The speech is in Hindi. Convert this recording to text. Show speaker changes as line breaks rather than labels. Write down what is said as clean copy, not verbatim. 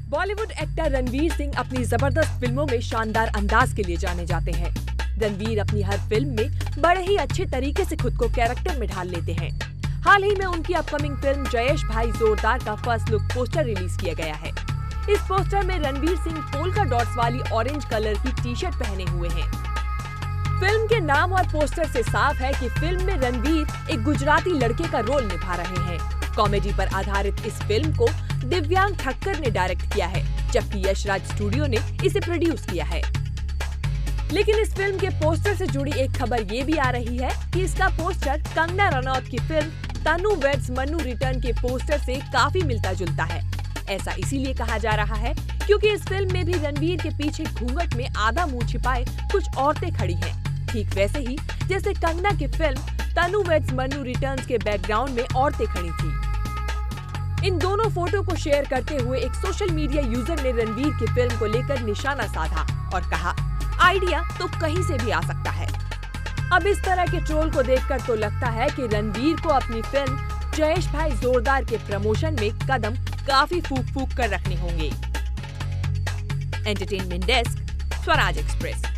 बॉलीवुड एक्टर रणवीर सिंह अपनी जबरदस्त फिल्मों में शानदार अंदाज के लिए जाने जाते हैं। रणवीर अपनी हर फिल्म में बड़े ही अच्छे तरीके से खुद को कैरेक्टर में ढाल लेते हैं। हाल ही में उनकी अपकमिंग फिल्म जयेश भाई जोरदार का फर्स्ट लुक पोस्टर रिलीज किया गया है। इस पोस्टर में रणवीर सिंह पोल्का डॉट्स वाली ऑरेंज कलर की टी-शर्ट पहने हुए हैं। फिल्म के नाम और पोस्टर से साफ है कि फिल्म में रणवीर एक गुजराती लड़के का रोल निभा रहे हैं। कॉमेडी पर आधारित इस फिल्म को दिव्यांग ठक्कर ने डायरेक्ट किया है, जबकि यशराज स्टूडियो ने इसे प्रोड्यूस किया है। लेकिन इस फिल्म के पोस्टर से जुड़ी एक खबर ये भी आ रही है कि इसका पोस्टर कंगना रनौत की film Tanu weds Manu return के पोस्टर से काफी मिलता जुलता है। ऐसा इसीलिए कहा जा रहा है क्योंकि इस फिल्म में भी रणवीर के पीछे घूंघट में आधा मुंह छिपाए कुछ औरतें खड़ी हैं, ठीक वैसे ही जैसे कंगना की film Tanu weds Manu returns के बैकग्राउंड में औरतें खड़ी थी। इन दोनों फोटो को शेयर करते हुए एक सोशल मीडिया यूजर ने रणवीर की फिल्म को लेकर निशाना साधा और कहा, आइडिया तो कहीं से भी आ सकता है। अब इस तरह के ट्रोल को देखकर तो लगता है कि रणवीर को अपनी फिल्म जयेश भाई जोरदार के प्रमोशन में कदम काफी फूंक कर रखने होंगे। Entertainment desk, Swaraj express.